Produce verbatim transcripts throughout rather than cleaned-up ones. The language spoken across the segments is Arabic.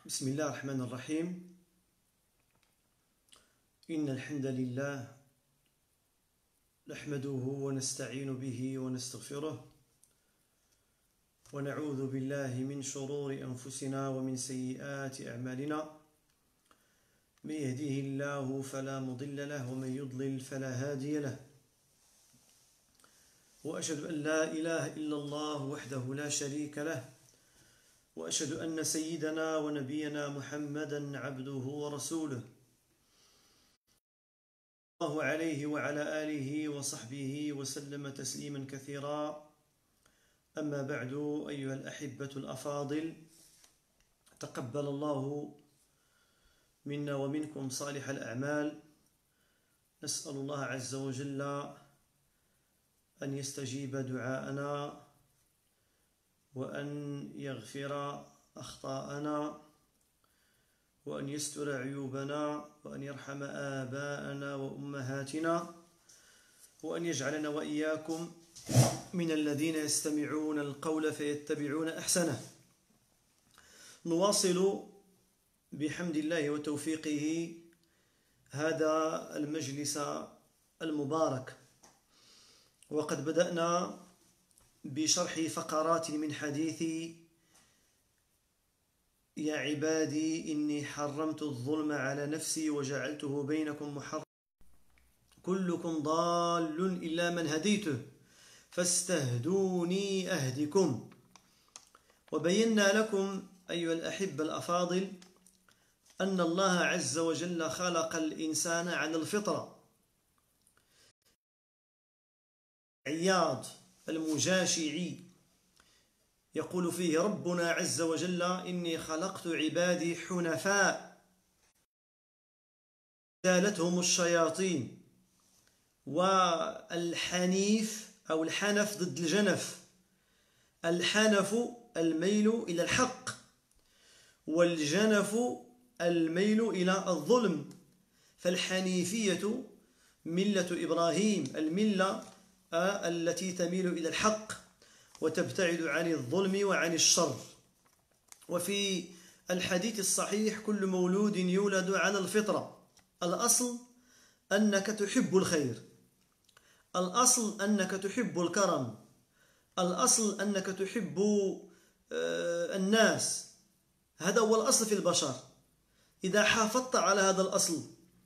بسم الله الرحمن الرحيم. إن الحمد لله نحمده ونستعين به ونستغفره ونعوذ بالله من شرور أنفسنا ومن سيئات أعمالنا. من يهديه الله فلا مضل له ومن يضلل فلا هادي له، وأشهد أن لا إله إلا الله وحده لا شريك له، وأشهد أن سيدنا ونبينا محمدا عبده ورسوله الله عليه وعلى آله وصحبه وسلم تسليما كثيرا. أما بعد، أيها الأحبة الأفاضل، تقبل الله منا ومنكم صالح الأعمال. نسأل الله عز وجل أن يستجيب دعاءنا وأن يغفر أخطاءنا وأن يستر عيوبنا وأن يرحم آباءنا وأمهاتنا وأن يجعلنا وإياكم من الذين يستمعون القول فيتبعون أحسنه. نواصل بحمد الله وتوفيقه هذا المجلس المبارك، وقد بدأنا بشرح فقرات من حديث يا عبادي إني حرمت الظلم على نفسي وجعلته بينكم محرما كلكم ضال إلا من هديته فاستهدوني أهدكم. وبينا لكم أيها الأحبة الأفاضل أن الله عز وجل خلق الإنسان على الفطرة. عياض المجاشعي يقول فيه ربنا عز وجل: إني خلقت عبادي حنفاء زالتهم الشياطين. والحنيف أو الحنف ضد الجنف. الحنف الميل إلى الحق، والجنف الميل إلى الظلم. فالحنيفية ملة إبراهيم، الملة التي تميل إلى الحق وتبتعد عن الظلم وعن الشر. وفي الحديث الصحيح: كل مولود يولد على الفطرة. الأصل أنك تحب الخير، الأصل أنك تحب الكرم، الأصل أنك تحب الناس. هذا هو الأصل في البشر. إذا حافظت على هذا الأصل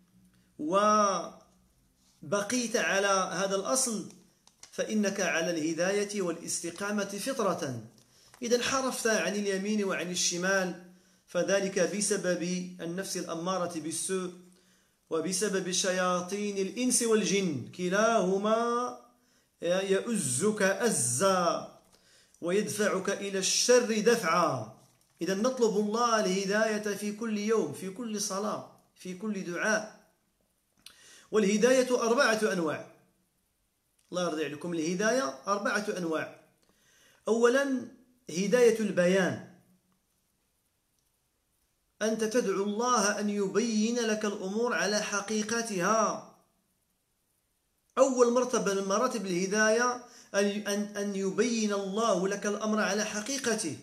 وبقيت على هذا الأصل فإنك على الهداية والاستقامة فطرة. إذا انحرفت عن اليمين وعن الشمال فذلك بسبب النفس الأمارة بالسوء وبسبب شياطين الإنس والجن، كلاهما يؤزك أزا ويدفعك إلى الشر دفعا. إذا نطلب الله الهداية في كل يوم، في كل صلاة، في كل دعاء. والهداية أربعة أنواع. الله يرضي عليكم. الهداية أربعة أنواع. أولا هداية البيان، أنت تدعو الله أن يبين لك الأمور على حقيقتها. أول مرتبة من مراتب الهداية أن يبين الله لك الأمر على حقيقته،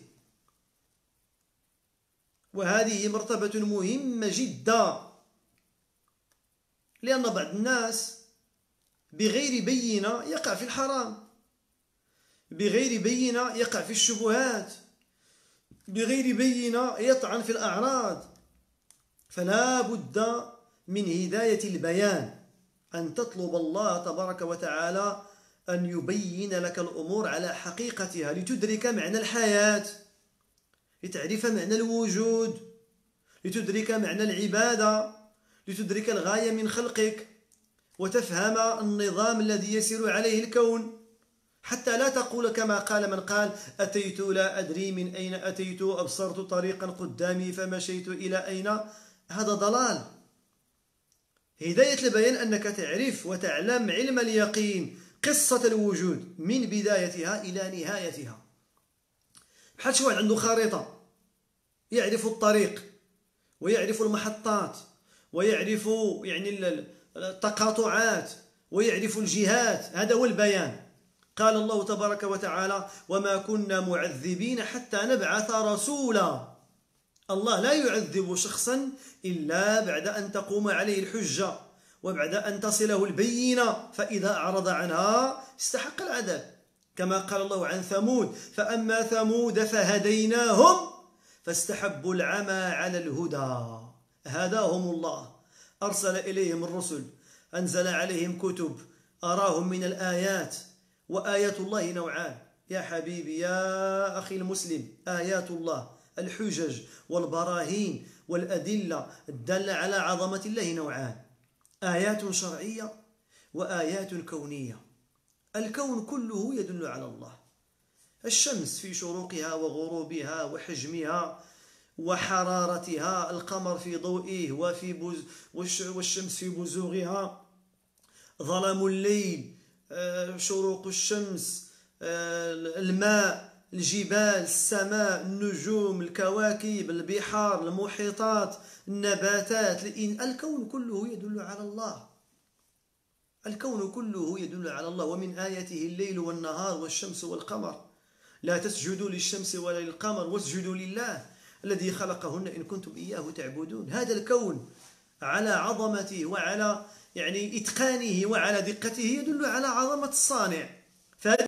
وهذه مرتبة مهمة جدا، لأن بعض الناس بغير بينة يقع في الحرام، بغير بينة يقع في الشبهات، بغير بينة يطعن في الأعراض. فلا بد من هداية البيان، أن تطلب الله تبارك وتعالى أن يبين لك الأمور على حقيقتها لتدرك معنى الحياة، لتعرف معنى الوجود، لتدرك معنى العبادة، لتدرك الغاية من خلقك، وتفهم النظام الذي يسير عليه الكون، حتى لا تقول كما قال من قال: أتيت لا أدري من أين أتيت، أبصرت طريقا قدامي فمشيت إلى أين. هذا ضلال. هداية البيان أنك تعرف وتعلم علم اليقين، قصة الوجود من بدايتها إلى نهايتها. بحال شي واحد عنده خريطة، يعرف الطريق ويعرف المحطات ويعرف يعني التقاطعات ويعرف الجهات. هذا هو البيان. قال الله تبارك وتعالى: وما كنا معذبين حتى نبعث رسولا. الله لا يعذب شخصا إلا بعد أن تقوم عليه الحجة وبعد أن تصله البينة، فإذا أعرض عنها استحق العذاب، كما قال الله عن ثمود: فأما ثمود فهديناهم فاستحبوا العمى على الهدى. هداهم الله، أرسل إليهم الرسل، أنزل عليهم كتب، أراهم من الآيات. وآيات الله نوعان يا حبيبي يا أخي المسلم، آيات الله الحجج والبراهين والأدلة الدالة على عظمة الله نوعان: آيات شرعية وآيات كونية. الكون كله يدل على الله، الشمس في شروقها وغروبها وحجمها وحرارتها، القمر في ضوئه وفي بز والشمس في بزوغها، ظلام الليل، شروق الشمس، الماء، الجبال، السماء، النجوم، الكواكب، البحار، المحيطات، النباتات، الكون كله يدل على الله. الكون كله يدل على الله. ومن آياته الليل والنهار والشمس والقمر، لا تسجدوا للشمس ولا للقمر واسجدوا لله الذي خلقهن إن كنتم إياه تعبدون. هذا الكون على عظمته وعلى يعني إتقانه وعلى دقته يدل على عظمة الصانع. فهذا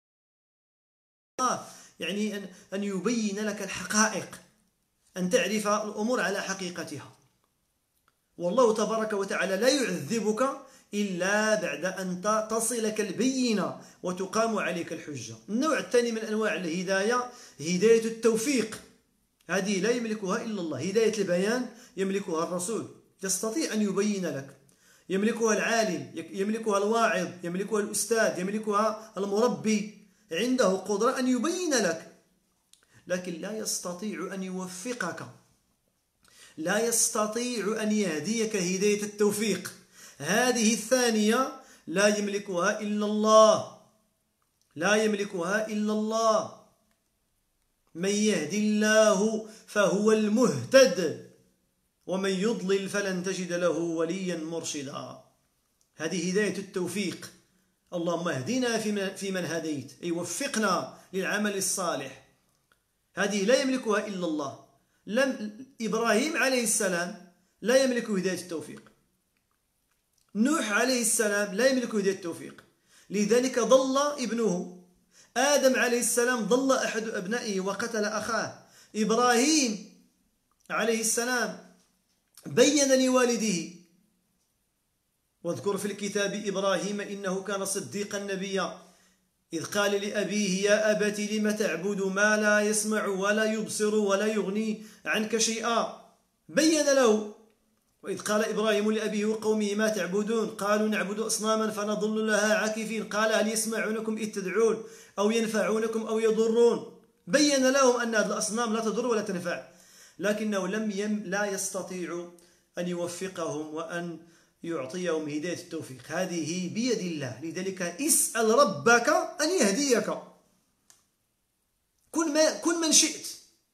يعني أن أن يبين لك الحقائق، أن تعرف الأمور على حقيقتها. والله تبارك وتعالى لا يعذبك إلا بعد أن تصلك البينة وتقام عليك الحجة. النوع الثاني من أنواع الهداية هداية التوفيق، هذه لا يملكها إلا الله. هداية البيان يملكها الرسول، يستطيع أن يبين لك، يملكها العالم، يملكها الواعظ، يملكها الأستاذ، يملكها المربي، عنده قدرة أن يبين لك، لكن لا يستطيع أن يوفقك، لا يستطيع أن يهديك هداية التوفيق. هذه الثانية لا يملكها إلا الله، لا يملكها إلا الله. من يهدي الله فهو المهتد ومن يضلل فلن تجد له وليا مرشدا. هذه هداية التوفيق. اللهم اهدنا في من هديت، أي وفقنا للعمل الصالح. هذه لا يملكها إلا الله. لم إبراهيم عليه السلام لا يملك هداية التوفيق، نوح عليه السلام لا يملك هداية التوفيق، لذلك ضل ابنه. آدم عليه السلام ضل أحد أبنائه وقتل أخاه. إبراهيم عليه السلام بين لوالده: واذكر في الكتاب إبراهيم إنه كان صديقا نبيا إذ قال لأبيه يا أبت لم تعبد ما لا يسمع ولا يبصر ولا يغني عنك شيئا. بين له. وإذ قال إبراهيم لأبيه وقومه ما تعبدون قالوا نعبد أصناما فنظل لها عاكفين قال هل يسمعونكم إذ تدعون أو ينفعونكم أو يضرون. بين لهم أن هذه الأصنام لا تضر ولا تنفع، لكنه لم يم لا يستطيع أن يوفقهم وأن يعطيهم هداية التوفيق. هذه بيد الله. لذلك اسأل ربك أن يهديك. كن, ما كن من شئت.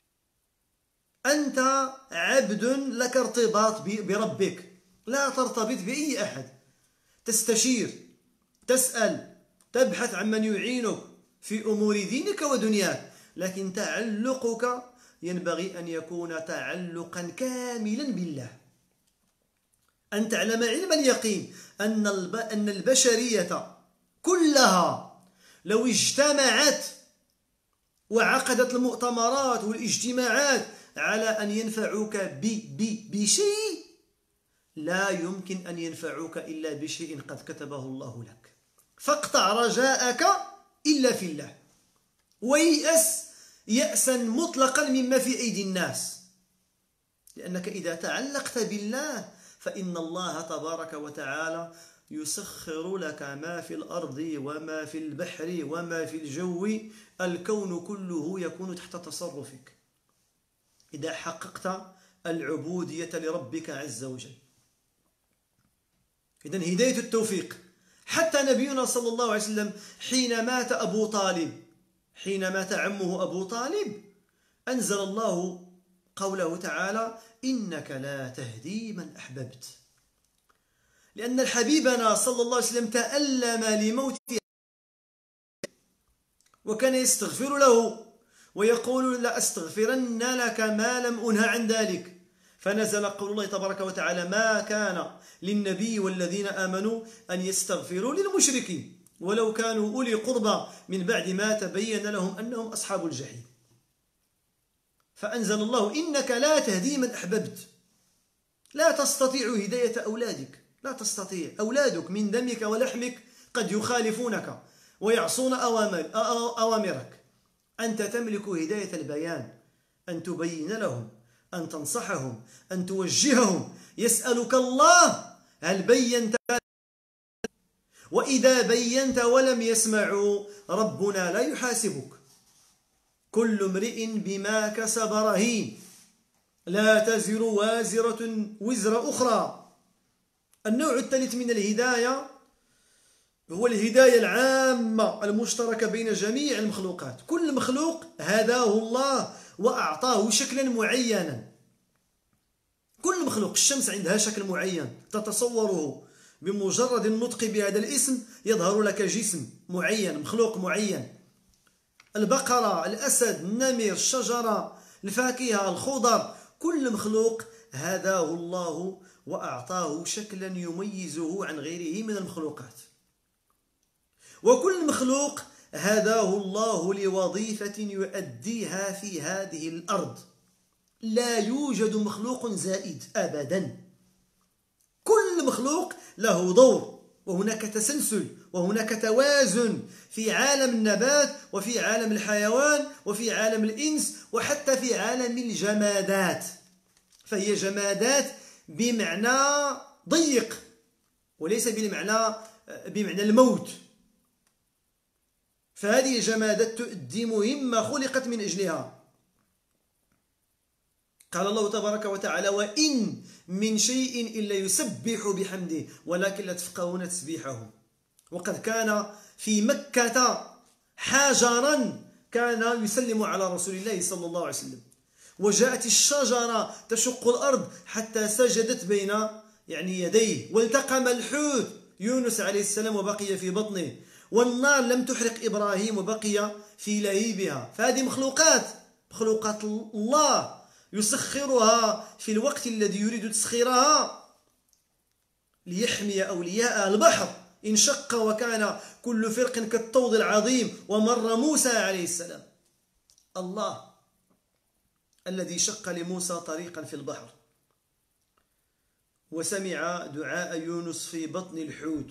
أنت عبد لك ارتباط بربك، لا ترتبط بأي أحد. تستشير، تسأل، تبحث عن من يعينك في أمور دينك ودنياك، لكن تعلقك ينبغي أن يكون تعلقا كاملا بالله. أن تعلم علم اليقين أن أن البشرية كلها لو اجتمعت وعقدت المؤتمرات والاجتماعات على أن ينفعوك بشيء، لا يمكن أن ينفعوك إلا بشيء قد كتبه الله لك. فاقطع رجاءك إلا في الله، ويأس يأسا مطلقا مما في أيدي الناس، لأنك إذا تعلقت بالله فإن الله تبارك وتعالى يسخر لك ما في الأرض وما في البحر وما في الجو. الكون كله يكون تحت تصرفك إذا حققت العبودية لربك عز وجل. إذن هداية التوفيق. حتى نبينا صلى الله عليه وسلم حين مات أبو طالب، حين مات عمه أبو طالب، أنزل الله قوله تعالى إنك لا تهدي من أحببت، لأن الحبيبنا صلى الله عليه وسلم تألم لموته وكان يستغفر له ويقول لأستغفرن لك ما لم أنه عن ذلك. فنزل قول الله تبارك وتعالى: ما كان للنبي والذين آمنوا أن يستغفروا للمشركين ولو كانوا أولي قربى من بعد ما تبين لهم أنهم أصحاب الجحيم. فأنزل الله: إنك لا تهدي من أحببت. لا تستطيع هداية أولادك، لا تستطيع. أولادك من دمك ولحمك قد يخالفونك ويعصون أوامرك. أنت تملك هداية البيان، أن تبين لهم، أن تنصحهم، أن توجههم. يسألك الله: هل بينت؟ وإذا بينت ولم يسمعوا ربنا لا يحاسبك. كل امرئ بما كسب رهين، لا تزر وازرة وزر أخرى. النوع الثالث من الهداية هو الهداية العامة المشتركة بين جميع المخلوقات. كل مخلوق هداه الله وأعطاه شكلا معينا. كل مخلوق، الشمس عندها شكل معين تتصوره، بمجرد النطق بهذا الاسم يظهر لك جسم معين، مخلوق معين. البقرة، الأسد، النمر، الشجرة، الفاكهة، الخضر، كل مخلوق هداه الله وأعطاه شكلا يميزه عن غيره من المخلوقات. وكل مخلوق هداه الله لوظيفة يؤديها في هذه الأرض. لا يوجد مخلوق زائد أبدا. كل مخلوق له دور، وهناك تسلسل وهناك توازن في عالم النبات وفي عالم الحيوان وفي عالم الإنس وحتى في عالم الجمادات. فهي جمادات بمعنى ضيق وليس بمعنى بمعنى الموت. فهذه الجمادات تؤدي مهمة خلقت من أجلها. قال الله تبارك وتعالى: وإن من شيء إلا يسبح بحمده ولكن لا تفقهون تسبيحهم. وقد كان في مكة حجرا كان يسلم على رسول الله صلى الله عليه وسلم، وجاءت الشجرة تشق الأرض حتى سجدت بين يعني يديه، والتقم الحوت يونس عليه السلام وبقي في بطنه، والنار لم تحرق إبراهيم وبقي في لهيبها. فهذه مخلوقات مخلوقات الله يسخرها في الوقت الذي يريد تسخيرها ليحمي أولياء. البحر انشق وكان كل فرق كالطود العظيم ومر موسى عليه السلام. الله الذي شق لموسى طريقا في البحر وسمع دعاء يونس في بطن الحوت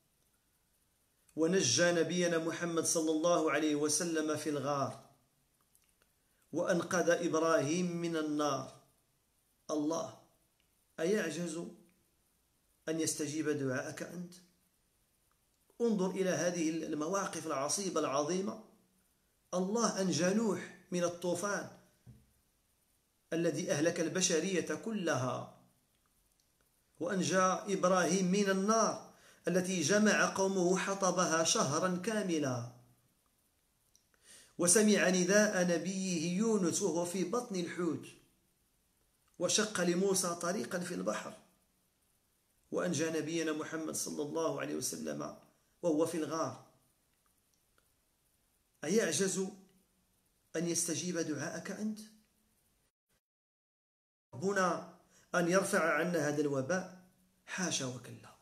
ونجى نبينا محمد صلى الله عليه وسلم في الغار وأنقذ إبراهيم من النار. الله أيعجز أن يستجيب دعاءك أنت؟ انظر إلى هذه المواقف العصيبة العظيمة. الله أنجى نوح من الطوفان الذي أهلك البشرية كلها، وأنجى إبراهيم من النار التي جمع قومه حطبها شهرا كاملا، وسمع نداء نبيه يونس وهو في بطن الحوت، وشق لموسى طريقا في البحر، وأنجى نبينا محمد صلى الله عليه وسلم وهو في الغار. أيعجز أن يستجيب دعاءك أنت؟ ربنا أن يرفع عنا هذا الوباء؟ حاشا وكلا.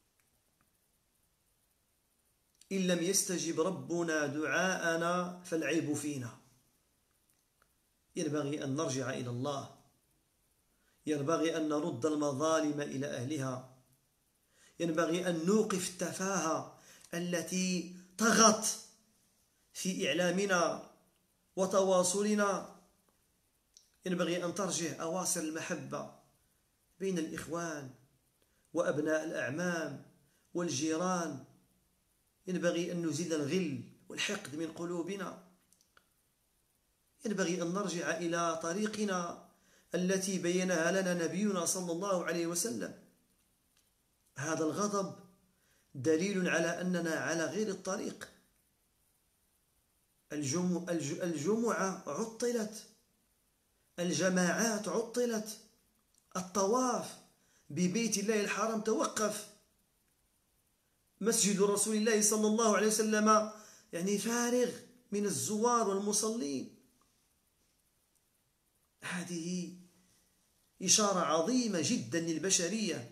إن لم يستجب ربنا دعاءنا فالعيب فينا. ينبغي أن نرجع إلى الله، ينبغي أن نرد المظالم إلى أهلها، ينبغي أن نوقف التفاهة التي طغت في إعلامنا وتواصلنا. ينبغي أن ترجع أواصر المحبة بين الإخوان وأبناء الأعمام والجيران. ينبغي أن نزيل الغل والحقد من قلوبنا. ينبغي أن نرجع إلى طريقنا التي بينها لنا نبينا صلى الله عليه وسلم. هذا الغضب دليل على أننا على غير الطريق. الجمعة عطلت، الجماعات عطلت، الطواف ببيت الله الحرام توقف، مسجد رسول الله صلى الله عليه وسلم يعني فارغ من الزوار والمصلين. هذه إشارة عظيمة جدا للبشرية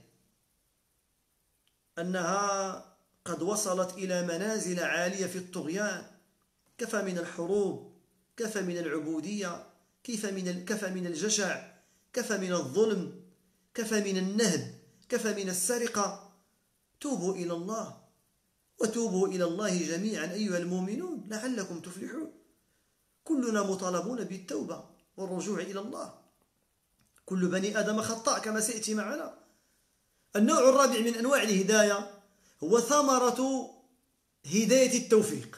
أنها قد وصلت إلى منازل عالية في الطغيان. كفى من الحروب، كفى من العبودية، كفى من كفى من الجشع، كفى من الظلم، كفى من النهب، كفى من السرقة. توبوا إلى الله، وتوبوا إلى الله جميعا أيها المؤمنون لعلكم تفلحون. كلنا مطالبون بالتوبة والرجوع إلى الله. كل بني آدم خطاء كما سيأتي معنا. النوع الرابع من أنواع الهداية هو ثمرة هداية التوفيق،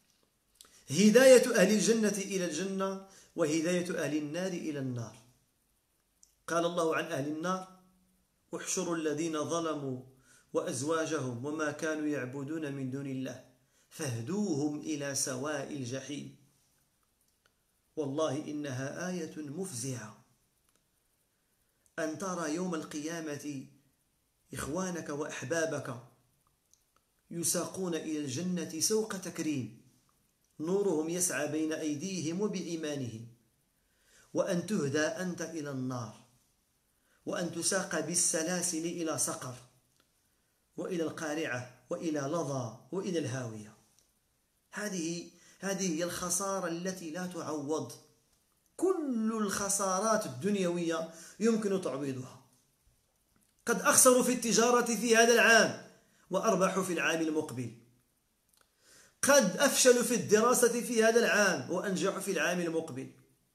هداية أهل الجنة إلى الجنة وهداية أهل النار إلى النار. قال الله عن أهل النار: احشروا الذين ظلموا وأزواجهم وما كانوا يعبدون من دون الله فاهدوهم إلى سواء الجحيم. والله إنها آية مفزعة أن ترى يوم القيامة إخوانك وأحبابك يساقون إلى الجنة سوق تكريم، نورهم يسعى بين أيديهم وبإيمانهم، وأن تهدى أنت إلى النار، وأن تساق بالسلاسل إلى سقر، وإلى القارعة، وإلى لظى، وإلى الهاوية. هذه هذه هي الخسارة التي لا تعوض. كل الخسارات الدنيوية يمكن تعويضها. قد أخسروا في التجارة في هذا العام وأربحوا في العام المقبل. قد أفشلوا في الدراسة في هذا العام وأنجحوا في العام المقبل.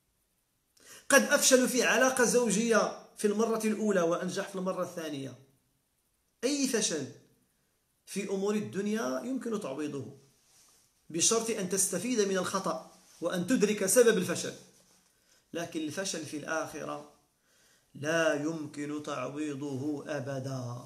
قد أفشلوا في علاقة زوجية في المرة الأولى وأنجح في المرة الثانية. أي فشل في أمور الدنيا يمكن تعويضه بشرط أن تستفيد من الخطأ وأن تدرك سبب الفشل. لكن الفشل في الآخرة لا يمكن تعويضه أبدا.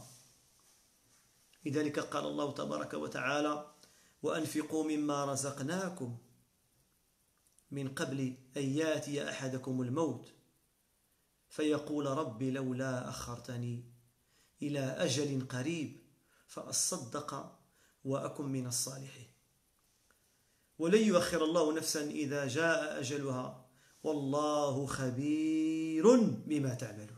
لذلك قال الله تبارك وتعالى: وأنفقوا مما رزقناكم من قبل أن يأتي أحدكم الموت فيقول رب لولا أخرتني إلى أجل قريب فأصدق وأكن من الصالحين. ولن يؤخر الله نفسا إذا جاء أجلها والله خبير بما تعملون.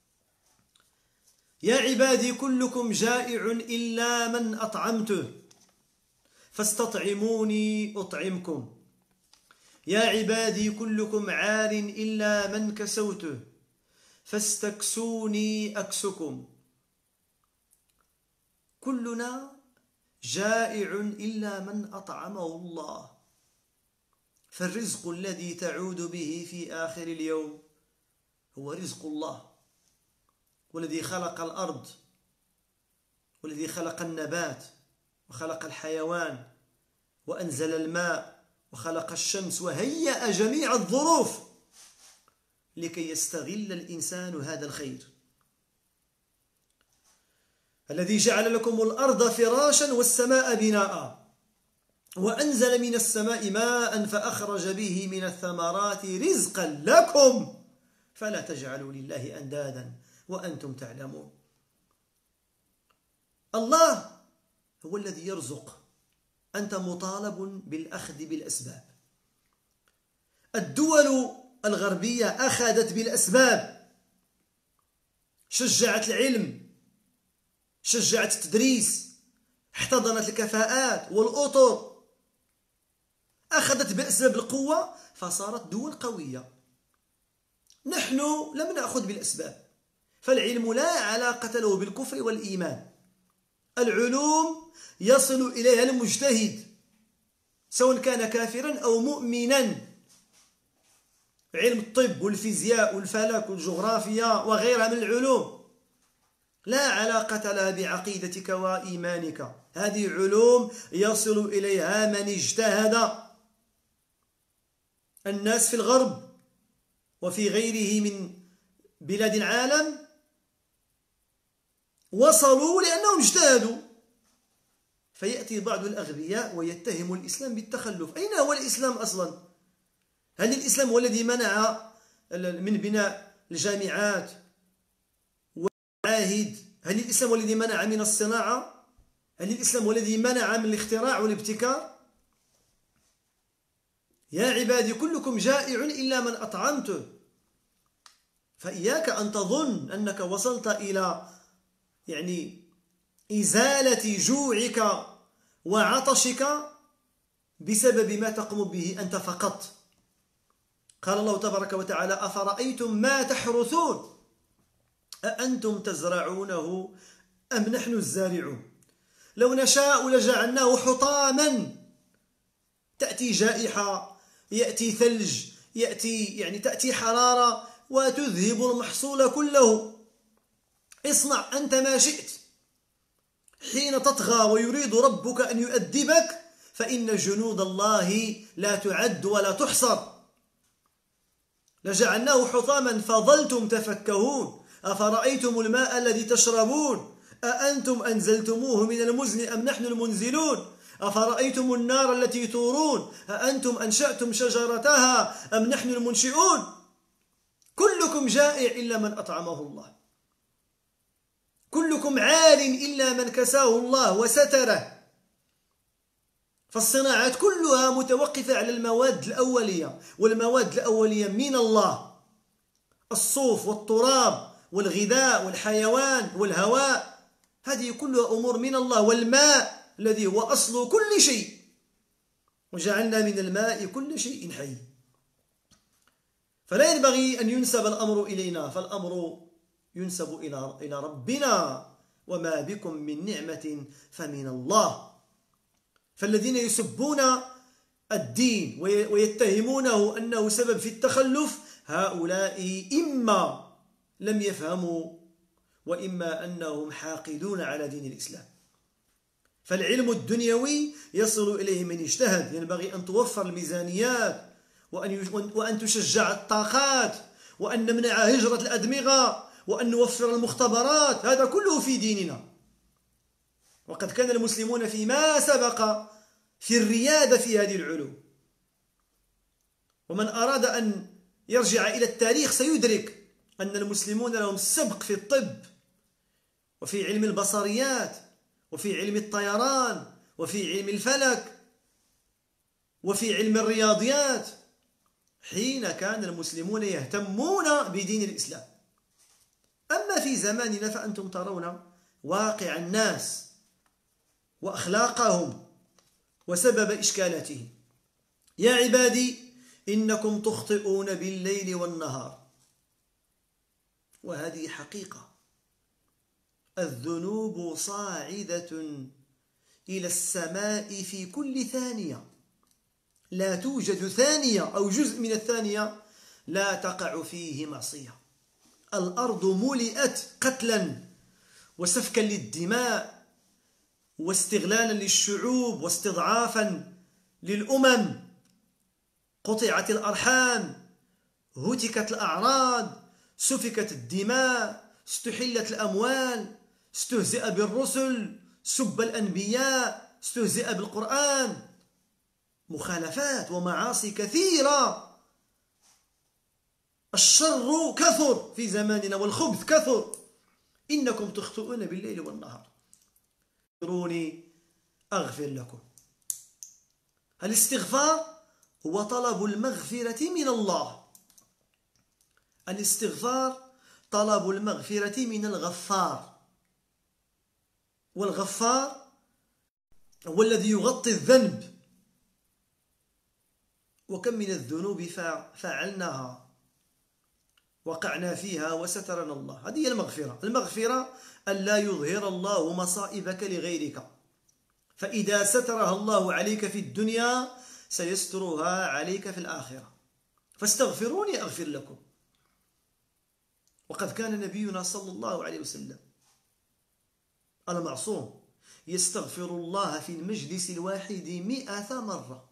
يا عبادي كلكم جائع إلا من أطعمته فاستطعموني أطعمكم. يا عبادي كلكم عار إلا من كسوته فاستكسوني أكسكم. كلنا جائع إلا من أطعمه الله. فالرزق الذي تعود به في آخر اليوم هو رزق الله، والذي خلق الأرض، والذي خلق النبات، وخلق الحيوان، وأنزل الماء، وخلق الشمس، وهيأ جميع الظروف لكي يستغل الإنسان هذا الخير. الذي جعل لكم الأرض فراشا والسماء بناء وأنزل من السماء ماء فأخرج به من الثمرات رزقا لكم فلا تجعلوا لله أندادا وأنتم تعلمون. الله هو الذي يرزق، أنت مطالب بالأخذ بالأسباب. الدول الغربية أخذت بالأسباب، شجعت العلم، شجعت التدريس، احتضنت الكفاءات والأطر، أخذت بأسباب القوة فصارت دول قوية. نحن لم نأخذ بالأسباب، فالعلم لا علاقة له بالكفر والإيمان. العلوم يصل إليها المجتهد سواء كان كافرا أو مؤمنا. علم الطب والفيزياء والفلك والجغرافيا وغيرها من العلوم لا علاقة لها بعقيدتك وإيمانك. هذه علوم يصل إليها من اجتهد. الناس في الغرب وفي غيره من بلاد العالم وصلوا لأنهم اجتهدوا. فيأتي بعض الأغبياء ويتهم الإسلام بالتخلف. أين هو الإسلام أصلا؟ هل الإسلام هو الذي منع من بناء الجامعات والمعاهد؟ هل الإسلام هو الذي منع من الصناعة؟ هل الإسلام هو الذي منع من الاختراع والابتكار؟ يا عبادي كلكم جائع إلا من أطعمته فإياك أن تظن أنك وصلت إلى يعني إزالة جوعك وعطشك بسبب ما تقوم به أنت فقط. قال الله تبارك وتعالى: أفرأيتم ما تحرثون أأنتم تزرعونه أم نحن الزارعون لو نشاء لجعلناه حطاما تأتي جائحة، يأتي ثلج، يأتي يعني تأتي حرارة وتذهب المحصول كله. اصنع أنت ما شئت. حين تطغى ويريد ربك أن يؤدبك فإن جنود الله لا تعد ولا تحصر. لجعلناه حطاما فظلتم تفكهون أفرأيتم الماء الذي تشربون أأنتم أنزلتموه من المزن أم نحن المنزلون أفرأيتم النار التي تورون أأنتم أنشأتم شجرتها أم نحن المنشئون كلكم جائع إلا من أطعمه الله، كلكم عار إلا من كساه الله وستره. فالصناعات كلها متوقفة على المواد الأولية، والمواد الأولية من الله: الصوف والتراب والغذاء والحيوان والهواء، هذه كلها أمور من الله. والماء الذي هو أصل كل شيء، وجعلنا من الماء كل شيء حي. فلا ينبغي أن ينسب الأمر إلينا، فالأمر ينسب إلى إلى ربنا: وما بكم من نعمة فمن الله. فالذين يسبون الدين ويتهمونه أنه سبب في التخلف هؤلاء إما لم يفهموا وإما أنهم حاقدون على دين الإسلام. فالعلم الدنيوي يصل إليه من اجتهد. ينبغي أن توفر الميزانيات وأن تشجع الطاقات وأن نمنع هجرة الأدمغة وأن نوفر المختبرات، هذا كله في ديننا. وقد كان المسلمون فيما سبق في الريادة في هذه العلوم. ومن أراد أن يرجع إلى التاريخ سيدرك أن المسلمون لهم السبق في الطب وفي علم البصريات وفي علم الطيران وفي علم الفلك وفي علم الرياضيات، حين كان المسلمون يهتمون بدين الإسلام. أما في زماننا فأنتم ترون واقع الناس وأخلاقهم وسبب إشكالاتهم. يا عبادي إنكم تخطئون بالليل والنهار، وهذه حقيقة. الذنوب صاعدة إلى السماء في كل ثانية، لا توجد ثانية أو جزء من الثانية لا تقع فيه معصية. الأرض ملئت قتلا وسفكا للدماء واستغلالا للشعوب واستضعافا للأمم. قطعت الأرحام، هتكت الأعراض، سفكت الدماء، استحلت الأموال، استهزئ بالرسل، سب الأنبياء، استهزئ بالقرآن. مخالفات ومعاصي كثيرة. الشر كثر في زماننا والخبث كثر. إنكم تخطئون بالليل والنهار، اغفروني أغفر لكم. الاستغفار هو طلب المغفرة من الله. الاستغفار طلب المغفرة من الغفار، والغفار هو الذي يغطي الذنب. وكم من الذنوب فعلناها وقعنا فيها وسترنا الله. هذه هي المغفرة. المغفرة أن لا يظهر الله مصائبك لغيرك، فإذا سترها الله عليك في الدنيا سيسترها عليك في الآخرة. فاستغفروني أغفر لكم. وقد كان نبينا صلى الله عليه وسلم المعصوم يستغفر الله في المجلس الواحد مئة مرة.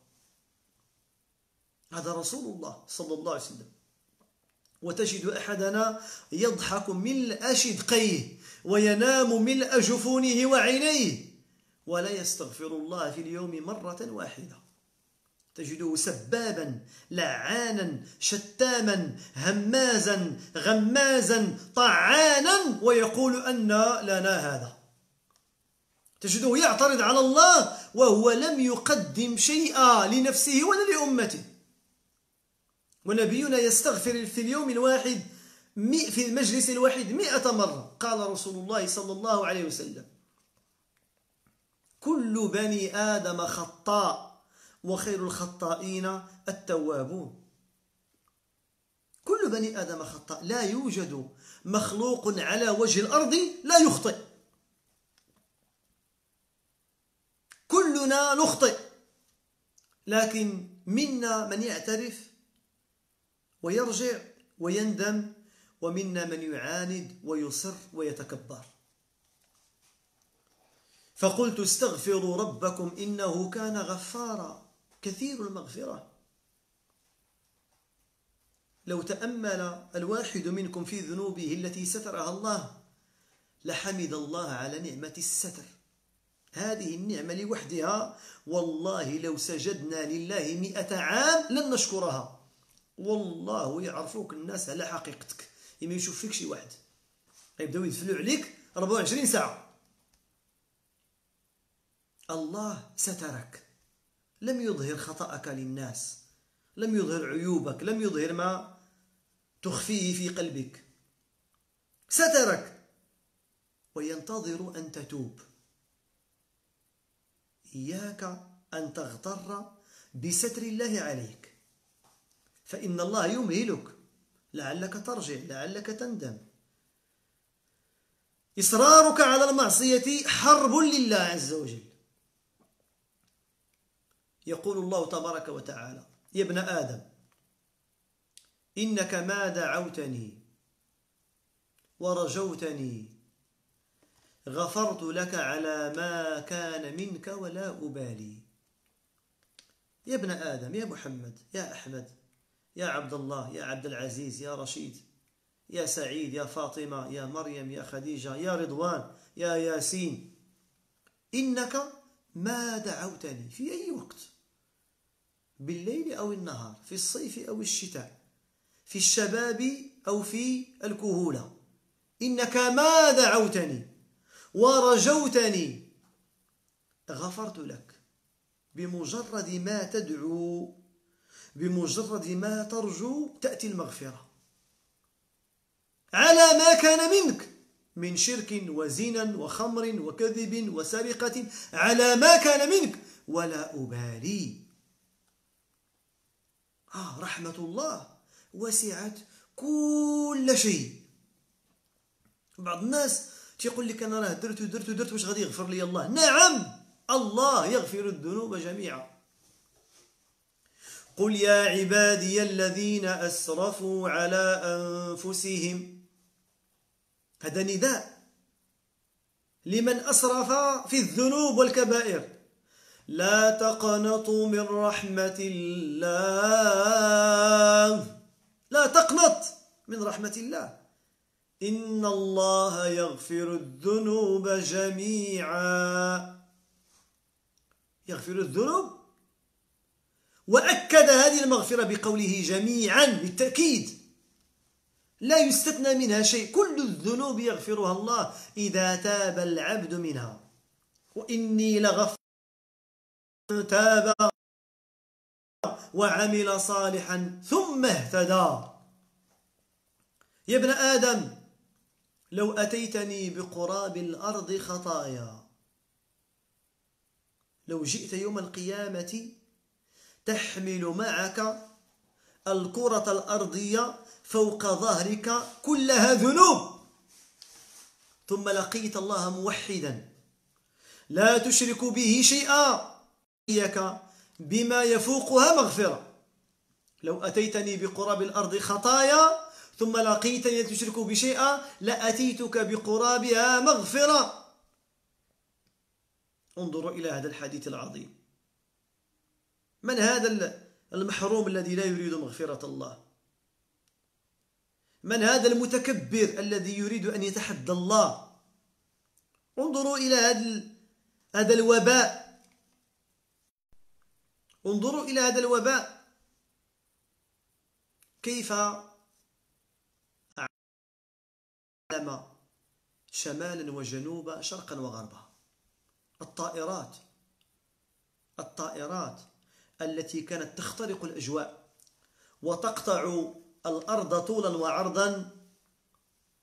هذا رسول الله صلى الله عليه وسلم. وتجد أحدنا يضحك ملء شدقيه وينام ملء جفونه وعينيه ولا يستغفر الله في اليوم مرة واحدة. تجده سبابا لعانا شتاما همازا غمازا طعانا ويقول أن لنا هذا. تجده يعترض على الله وهو لم يقدم شيئا لنفسه ولا لأمته. ونبينا يستغفر في اليوم الواحد في المجلس الواحد مئة مرة. قال رسول الله صلى الله عليه وسلم: كل بني آدم خطاء وخير الخطائين التوابون. كل بني آدم خطاء، لا يوجد مخلوق على وجه الأرض لا يخطئ، كلنا نخطئ، لكن منا من يعترف ويرجع ويندم، ومنا من يعاند ويصر ويتكبر. فقلت: استغفروا ربكم إنه كان غفارا كثير المغفرة. لو تأمل الواحد منكم في ذنوبه التي سترها الله لحمد الله على نعمة الستر. هذه النعمة لوحدها والله لو سجدنا لله مئة عام لن نشكرها. والله يعرفوك الناس على حقيقتك، يما يشوف فيك شي واحد يبداو يدفلوا عليك أربعة وعشرين ساعة. الله سترك، لم يظهر خطأك للناس، لم يظهر عيوبك، لم يظهر ما تخفيه في قلبك، سترك وينتظر أن تتوب. إياك أن تغتر بستر الله عليك، فإن الله يمهلك لعلك ترجع، لعلك تندم. إصرارك على المعصية حرب لله عز وجل. يقول الله تبارك وتعالى: يا ابن آدم إنك ما دعوتني ورجوتني غفرت لك على ما كان منك ولا أبالي. يا ابن آدم، يا محمد، يا أحمد، يا عبد الله، يا عبد العزيز، يا رشيد، يا سعيد، يا فاطمة، يا مريم، يا خديجة، يا رضوان، يا ياسين، إنك ما دعوتني في أي وقت، بالليل أو النهار، في الصيف أو الشتاء، في الشباب أو في الكهولة، إنك ما دعوتني ورجوتني غفرت لك. بمجرد ما تدعو، بمجرد ما ترجو تأتي المغفرة على ما كان منك من شرك وزنا وخمر وكذب وسرقة، على ما كان منك ولا أبالي. آه رحمة الله وسعت كل شيء. بعض الناس تيقول لك أنا راه درت ودرت ودرت واش غادي يغفر لي الله؟ نعم، الله يغفر الذنوب جميعا. قل يا عبادي الذين أسرفوا على أنفسهم، هذا نداء لمن أسرف في الذنوب والكبائر. لا تقنطوا من رحمة الله، لا تقنط من رحمة الله، إن الله يغفر الذنوب جميعا. يغفر الذنوب، وأكد هذه المغفرة بقوله جميعا للتأكيد، لا يستثنى منها شيء، كل الذنوب يغفرها الله إذا تاب العبد منها. وإني لغفور تاب وعمل صالحا ثم اهتدى. يا ابن آدم لو أتيتني بقراب الأرض خطايا، لو جئت يوم القيامة تحمل معك الكرة الأرضية فوق ظهرك كلها ذنوب، ثم لقيت الله موحدا لا تشرك به شيئا بما يفوقها مغفرة. لو أتيتني بقراب الأرض خطايا ثم لقيتني تشرك بشيئا لأتيتك بقرابها مغفرة. انظروا إلى هذا الحديث العظيم. من هذا المحروم الذي لا يريد مغفرة الله؟ من هذا المتكبر الذي يريد أن يتحدى الله؟ انظروا إلى هذا الوباء، انظروا إلى هذا الوباء كيف علم شمالا وجنوبا شرقا وغربا. الطائرات الطائرات التي كانت تخترق الأجواء وتقطع الأرض طولا وعرضا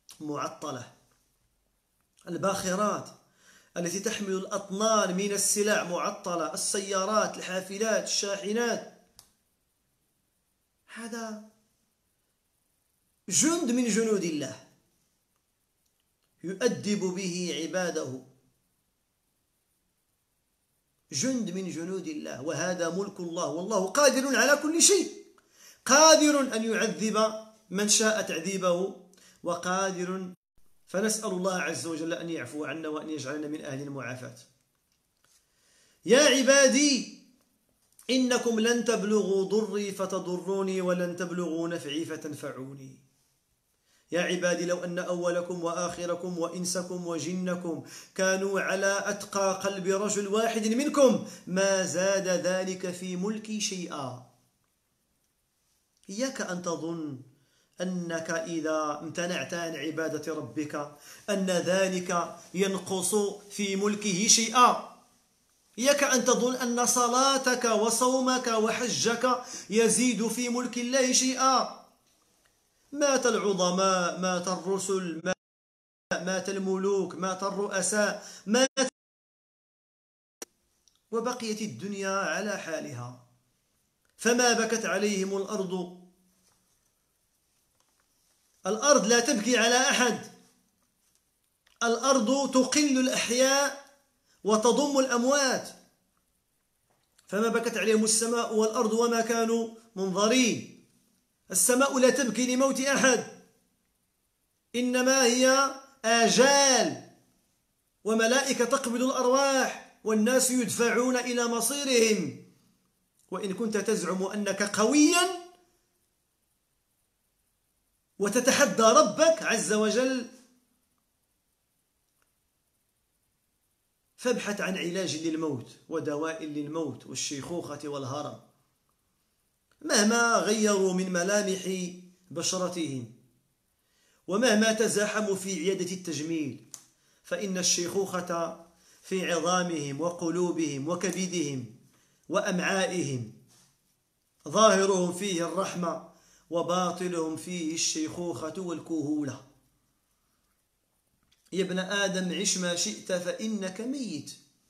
معطلة، الباخرات التي تحمل الأطنان من السلع معطلة، السيارات، الحافلات، الشاحنات. هذا جند من جنود الله يؤدب به عباده، جند من جنود الله، وهذا ملك الله، والله قادر على كل شيء، قادر أن يعذب من شاء تعذيبه، وقادر. فنسأل الله عز وجل أن يعفو عنا وأن يجعلنا من أهل المعافاة. يا عبادي إنكم لن تبلغوا ضري فتضروني ولن تبلغوا نفعي فتنفعوني. يا عبادي لو أن أولكم وآخركم وإنسكم وجنكم كانوا على أتقى قلب رجل واحد منكم ما زاد ذلك في ملكي شيئا. إياك أن تظن أنك إذا امتنعت عن عبادة ربك أن ذلك ينقص في ملكه شيئا. إياك أن تظن أن صلاتك وصومك وحجك يزيد في ملك الله شيئا. مات العظماء، مات الرسل، مات الملوك، مات الرؤساء، مات وبقيت الدنيا على حالها، فما بكت عليهم الأرض. الأرض لا تبكي على أحد، الأرض تقل الأحياء وتضم الأموات، فما بكت عليهم السماء والأرض وما كانوا منظرين. السماء لا تبكي لموت أحد، إنما هي آجال وملائكة تقبض الأرواح والناس يدفعون إلى مصيرهم. وإن كنت تزعم أنك قويا وتتحدى ربك عز وجل فابحث عن علاج للموت ودواء للموت والشيخوخة والهرم. مهما غيروا من ملامح بشرتهم ومهما تزاحموا في عيادة التجميل فإن الشيخوخة في عظامهم وقلوبهم وكبدهم وأمعائهم، ظاهرهم فيه الرحمة وباطلهم فيه الشيخوخة والكهولة. يا ابن آدم عش ما شئت فإنك ميت،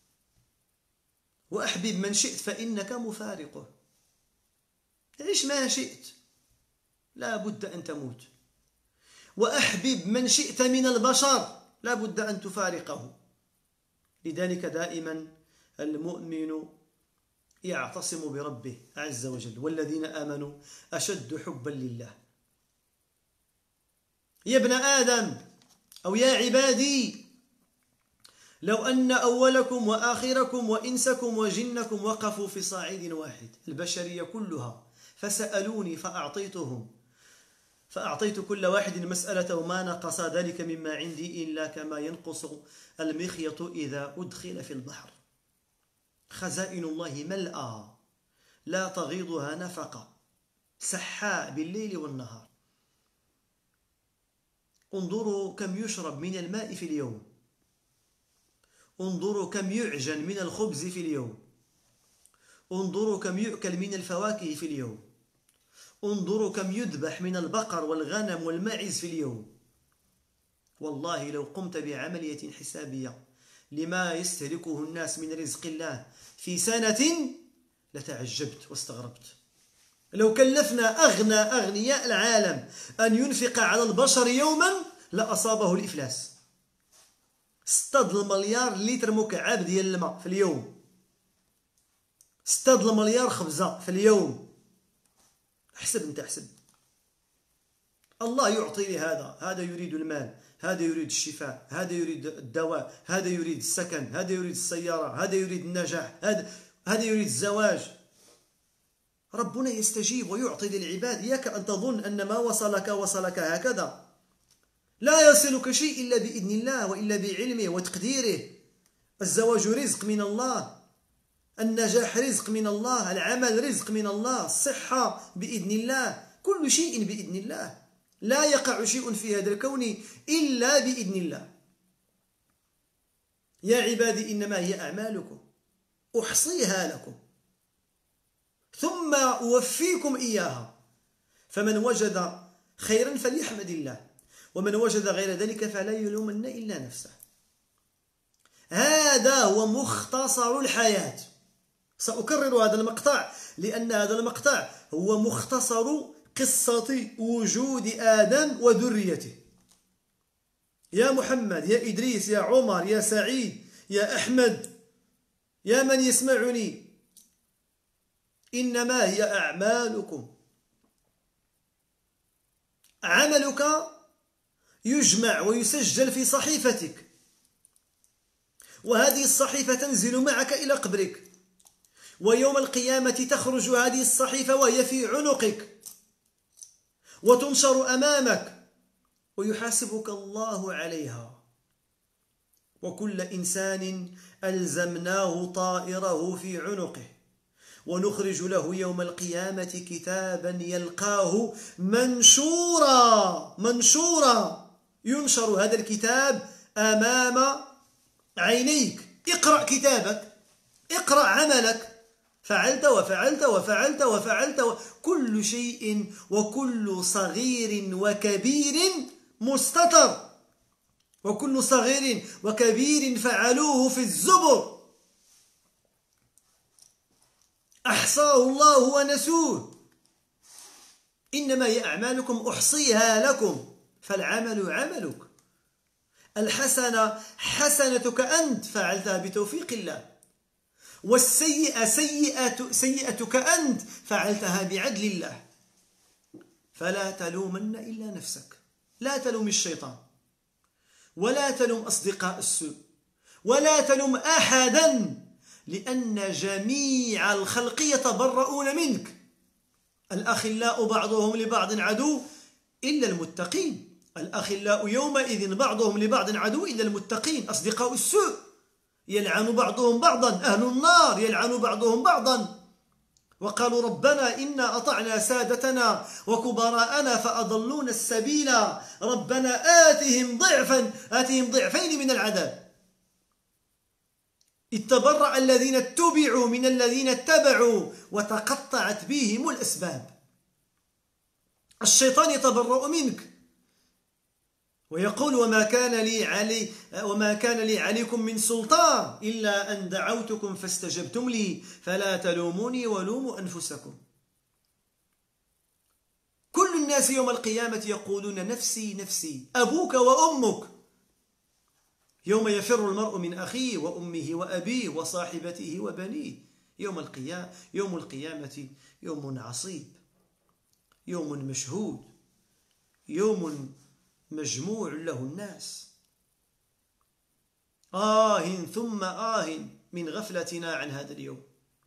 وأحبب من شئت فإنك مفارقه. عش ما شئت لا بد أن تموت، وأحبب من شئت من البشر لا بد أن تفارقه. لذلك دائما المؤمن يعتصم بربه عز وجل، والذين آمنوا أشد حبا لله. يا ابن آدم أو يا عبادي لو أن أولكم وآخركم وإنسكم وجنكم وقفوا في صعيد واحد، البشرية كلها، فسألوني فأعطيتهم فأعطيت كل واحد مسألته ما نقص ذلك مما عندي إلا كما ينقص المخيط إذا أدخل في البحر. خزائن الله ملأى لا تغيضها نفقة، سحاء بالليل والنهار. انظروا كم يشرب من الماء في اليوم، انظروا كم يعجن من الخبز في اليوم، انظروا كم يؤكل من الفواكه في اليوم، انظروا كم يذبح من البقر والغنم والماعز في اليوم. والله لو قمت بعملية حسابية لما يستهلكه الناس من رزق الله في سنة لتعجبت واستغربت. لو كلفنا أغنى أغنياء العالم أن ينفق على البشر يوما لأصابه الإفلاس. ستة المليار لتر مكعب ديال الماء في اليوم، ستة المليار خبزة في اليوم. احسب انت، احسب. الله يعطي لهذا، هذا يريد المال، هذا يريد الشفاء، هذا يريد الدواء، هذا يريد السكن، هذا يريد السيارة، هذا يريد النجاح، هذا هذا يريد الزواج. ربنا يستجيب ويعطي للعباد. إياك أن تظن أن ما وصلك وصلك هكذا. لا يصلك شيء إلا بإذن الله وإلا بعلمه وتقديره. الزواج رزق من الله، النجاح رزق من الله، العمل رزق من الله، الصحة بإذن الله، كل شيء بإذن الله. لا يقع شيء في هذا الكون إلا بإذن الله. يا عبادي إنما هي أعمالكم أحصيها لكم ثم أوفيكم إياها، فمن وجد خيرا فليحمد الله ومن وجد غير ذلك فلا يلومن إلا نفسه. هذا هو مختصر الحياة. سأكرر هذا المقطع لأن هذا المقطع هو مختصر قصة وجود آدم وذريته. يا محمد، يا إدريس، يا عمر، يا سعيد، يا أحمد، يا من يسمعني، إنما هي أعمالكم. عملك يجمع ويسجل في صحيفتك، وهذه الصحيفة تنزل معك إلى قبرك، ويوم القيامة تخرج هذه الصحيفة وهي في عنقك وتنشر أمامك ويحاسبك الله عليها. وكل إنسان ألزمناه طائره في عنقه ونخرج له يوم القيامة كتابا يلقاه منشورا منشورا ينشر هذا الكتاب أمام عينيك. اقرأ كتابك، اقرأ عملك، فعلت وفعلت وفعلت وفعلت، كل شيء وكل صغير وكبير مستتر، وكل صغير وكبير فعلوه في الزبر أحصاه الله ونسوه. إنما هي أعمالكم أحصيها لكم، فالعمل عملك، الحسنة حسنتك أنت فعلتها بتوفيق الله، والسيئة سيئة سيئتك أنت فعلتها بعدل الله. فلا تلومن إلا نفسك، لا تلوم الشيطان، ولا تلوم أصدقاء السوء، ولا تلوم أحدا، لأن جميع الخلق يتبرؤون منك. الأخلاء بعضهم لبعض عدو إلا المتقين، الأخلاء يومئذ بعضهم لبعض عدو إلا المتقين. أصدقاء السوء يلعن بعضهم بعضا، أهل النار يلعن بعضهم بعضا. وقالوا ربنا إنا أطعنا سادتنا وكبراءنا فأضلونا السبيل ربنا آتهم ضعفا آتهم ضعفين من العذاب. اتبرأ الذين اتبعوا من الذين اتبعوا وتقطعت بهم الأسباب. الشيطان يتبرأ منك ويقول وما كان لي علي وما كان لي عليكم من سلطان إلا أن دعوتكم فاستجبتم لي فلا تلوموني ولوموا أنفسكم. كل الناس يوم القيامة يقولون نفسي نفسي، أبوك وأمك. يوم يفر المرء من أخيه وأمه وأبيه وصاحبته وبنيه. يوم القيامة يوم القيامة يوم عصيب، يوم مشهود، يوم مجموع له الناس. آه ثم آه من غفلتنا عن هذا اليوم.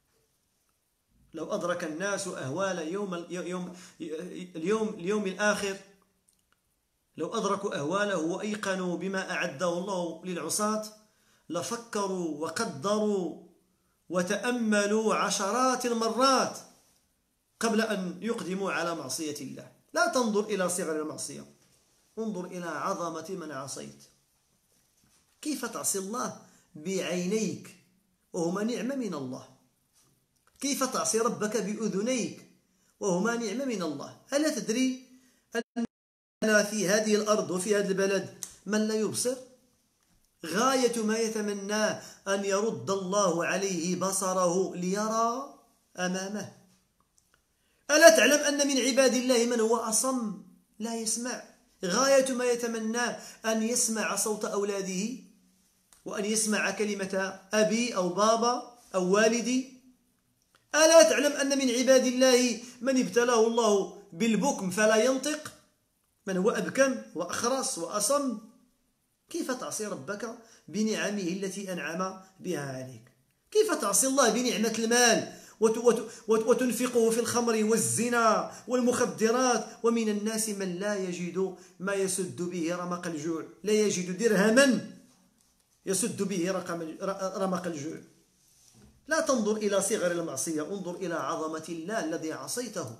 لو أدرك الناس أهوال يوم يوم اليوم اليوم الآخر، لو أدركوا أهواله وأيقنوا بما أعده الله للعصاة لفكروا وقدروا وتأملوا عشرات المرات قبل أن يقدموا على معصية الله. لا تنظر إلى صغر المعصية، انظر إلى عظمة من عصيت. كيف تعصي الله بعينيك وهما نعمة من الله؟ كيف تعصي ربك بأذنيك وهما نعمة من الله؟ ألا تدري أن في هذه الأرض وفي هذا البلد من لا يبصر؟ غاية ما يتمناه أن يرد الله عليه بصره ليرى أمامه. ألا تعلم أن من عباد الله من هو أصم لا يسمع؟ غاية ما يتمناه أن يسمع صوت أولاده وأن يسمع كلمة أبي أو بابا أو والدي. ألا تعلم أن من عباد الله من ابتلاه الله بالبكم فلا ينطق، من هو أبكم وأخرس وأصم؟ كيف تعصي ربك بنعمه التي أنعم بها عليك؟ كيف تعصي الله بنعمة المال وتنفقه في الخمر والزنا والمخدرات؟ ومن الناس من لا يجد ما يسد به رمق الجوع، لا يجد درهما يسد به رمق الجوع. لا تنظر إلى صغر المعصية، انظر إلى عظمة الله الذي عصيته.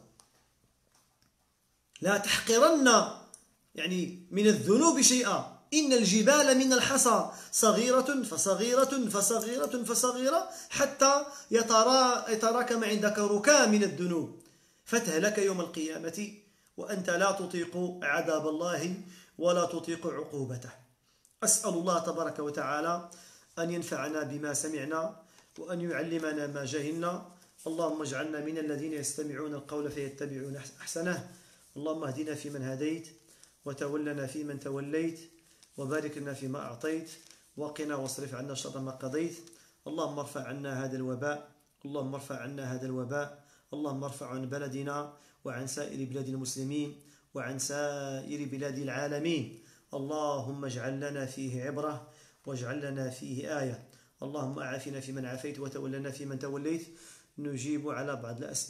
لا تحقرن يعني من الذنوب شيئا، إن الجبال من الحصى صغيرة فصغيرة فصغيرة فصغيرة حتى يتراكم عندك ركام من الذنوب فتهلك يوم القيامة وأنت لا تطيق عذاب الله ولا تطيق عقوبته. أسأل الله تبارك وتعالى أن ينفعنا بما سمعنا وأن يعلمنا ما جهلنا. اللهم اجعلنا من الذين يستمعون القول فيتبعون أحسنه. اللهم اهدنا فيمن هديت وتولنا فيمن توليت وبارك لنا فيما أعطيت وقنا واصرف عنا شر ما قضيت. اللهم ارفع عنا هذا الوباء اللهم ارفع عنا هذا الوباء اللهم ارفع عن بلدنا وعن سائر بلاد المسلمين وعن سائر بلاد العالمين. اللهم اجعل لنا فيه عبرة واجعل لنا فيه آية. اللهم أعافنا فيمن عافيت وتولنا فيمن توليت. نجيب على بعض الأسئلة.